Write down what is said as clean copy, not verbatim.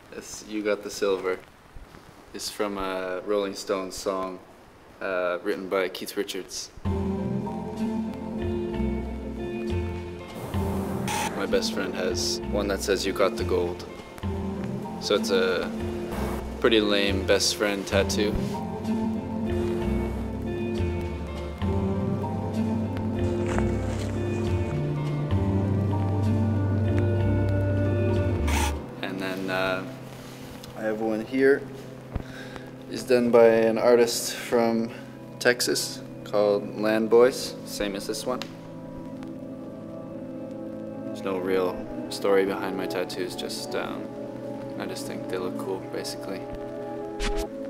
Yes, You Got the Silver. It's from a Rolling Stones song written by Keith Richards. My best friend has one that says "You got the gold." So it's a pretty lame best friend tattoo. And then I have one here. It's done by an artist from Texas called Land Boys, same as this one. There's no real story behind my tattoos, just I just think they look cool, basically.